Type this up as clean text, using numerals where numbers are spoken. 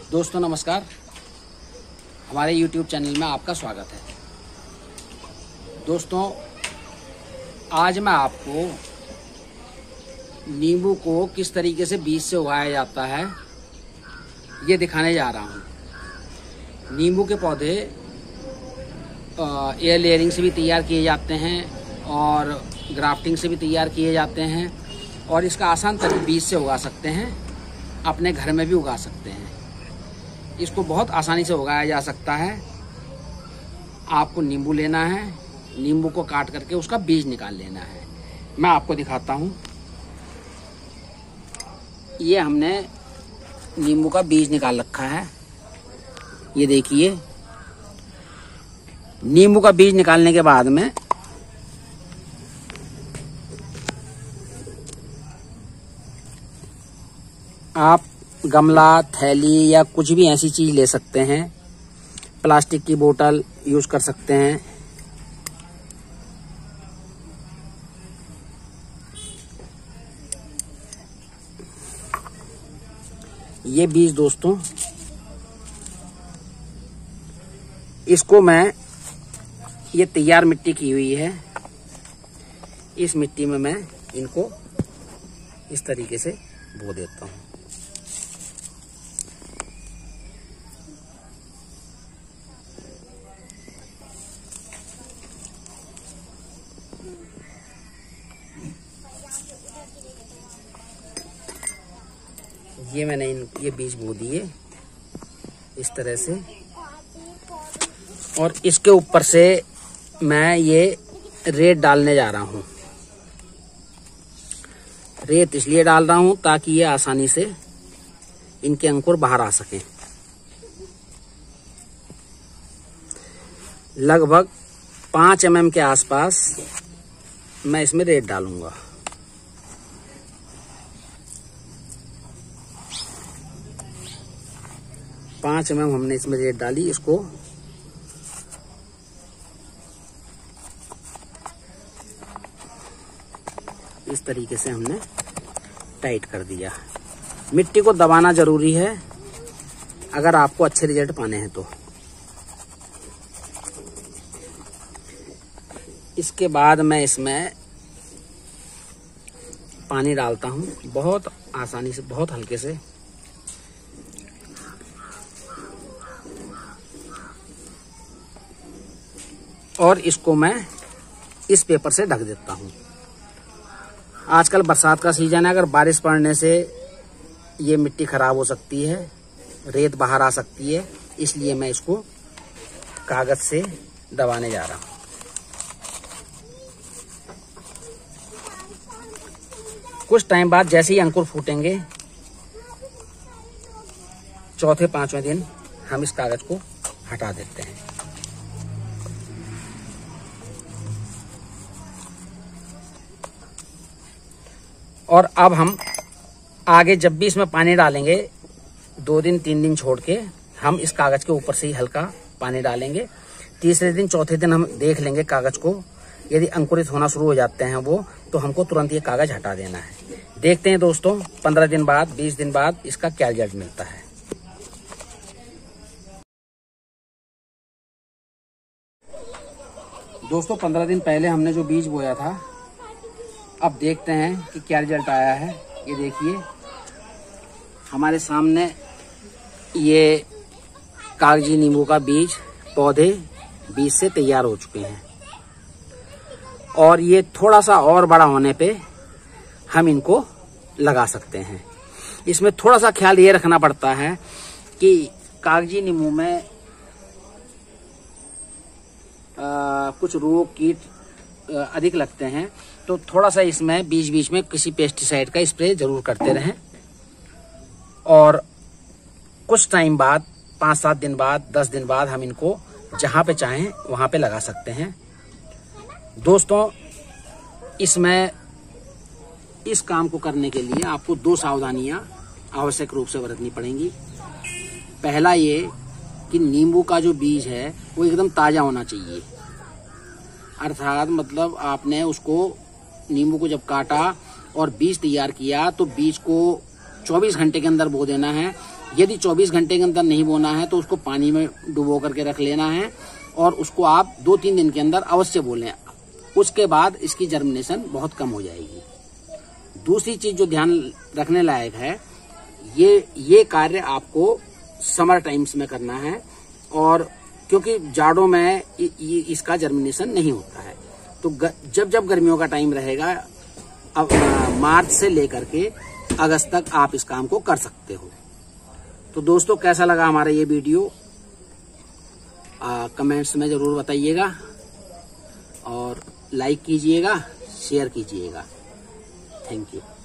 दोस्तों नमस्कार, हमारे YouTube चैनल में आपका स्वागत है। दोस्तों आज मैं आपको नींबू को किस तरीके से बीज से उगाया जाता है ये दिखाने जा रहा हूँ। नींबू के पौधे एयर लेयरिंग से भी तैयार किए जाते हैं और ग्राफ्टिंग से भी तैयार किए जाते हैं और इसका आसान तरीका बीज से उगा सकते हैं, अपने घर में भी उगा सकते हैं। इसको बहुत आसानी से उगाया जा सकता है। आपको नींबू लेना है, नींबू को काट करके उसका बीज निकाल लेना है। मैं आपको दिखाता हूँ। ये हमने नींबू का बीज निकाल रखा है। ये देखिए, नींबू का बीज निकालने के बाद में आप गमला, थैली या कुछ भी ऐसी चीज ले सकते हैं। प्लास्टिक की बोतल यूज कर सकते हैं। ये बीज दोस्तों, इसको मैं, ये तैयार मिट्टी की हुई है, इस मिट्टी में मैं इनको इस तरीके से बो देता हूँ। ये मैंने ये बीज बो दिए इस तरह से, और इसके ऊपर से मैं ये रेत डालने जा रहा हूँ। रेत इसलिए डाल रहा हूँ ताकि ये आसानी से इनके अंकुर बाहर आ सकें। लगभग 5 mm के आसपास मैं इसमें रेत डालूंगा। पाँच mm हमने इसमें रेत डाली। इसको इस तरीके से हमने टाइट कर दिया। मिट्टी को दबाना जरूरी है अगर आपको अच्छे रिजल्ट पाने हैं तो। इसके बाद मैं इसमें पानी डालता हूँ, बहुत आसानी से, बहुत हल्के से। और इसको मैं इस पेपर से ढक देता हूँ। आजकल बरसात का सीजन है, अगर बारिश पड़ने से ये मिट्टी खराब हो सकती है, रेत बाहर आ सकती है, इसलिए मैं इसको कागज से दबाने जा रहा हूँ। कुछ टाइम बाद जैसे ही अंकुर फूटेंगे, चौथे 5वें दिन हम इस कागज को हटा देते हैं। और अब हम आगे जब भी इसमें पानी डालेंगे, 2 दिन 3 दिन छोड़ के हम इस कागज के ऊपर से ही हल्का पानी डालेंगे। तीसरे दिन, चौथे दिन हम देख लेंगे कागज को। यदि अंकुरित होना शुरू हो जाते हैं वो, तो हमको तुरंत ये कागज हटा देना है। देखते हैं दोस्तों 15 दिन बाद, 20 दिन बाद इसका क्या रिजल्ट मिलता है। दोस्तों 15 दिन पहले हमने जो बीज बोया था, अब देखते हैं कि क्या रिजल्ट आया है। ये देखिए, हमारे सामने ये कागजी नींबू का बीज, पौधे बीज से तैयार हो चुके हैं। और ये थोड़ा सा और बड़ा होने पे हम इनको लगा सकते हैं। इसमें थोड़ा सा ख्याल ये रखना पड़ता है कि कागजी नींबू में कुछ रोग, कीट अधिक लगते हैं, तो थोड़ा सा इसमें बीच बीच में किसी पेस्टिसाइड का स्प्रे जरूर करते रहें। और कुछ टाइम बाद, 5-7 दिन बाद, 10 दिन बाद हम इनको जहां पे चाहें वहां पे लगा सकते हैं। दोस्तों इसमें, इस काम को करने के लिए आपको 2 सावधानियां आवश्यक रूप से बरतनी पड़ेंगी। पहला ये कि नींबू का जो बीज है वो एकदम ताजा होना चाहिए। अर्थात मतलब आपने उसको, नींबू को जब काटा और बीज तैयार किया तो बीज को 24 घंटे के अंदर बो देना है। यदि 24 घंटे के अंदर नहीं बोना है तो उसको पानी में डुबो करके रख लेना है और उसको आप 2-3 दिन के अंदर अवश्य बोलें। उसके बाद इसकी जर्मिनेशन बहुत कम हो जाएगी। दूसरी चीज जो ध्यान रखने लायक है, ये कार्य आपको समर टाइम्स में करना है, और क्योंकि जाड़ों में इसका जर्मिनेशन नहीं होता है। तो जब गर्मियों का टाइम रहेगा, अब मार्च से लेकर के अगस्त तक आप इस काम को कर सकते हो। तो दोस्तों, कैसा लगा हमारा ये वीडियो कमेंट्स में जरूर बताइएगा, और लाइक कीजिएगा, शेयर कीजिएगा। Thank you.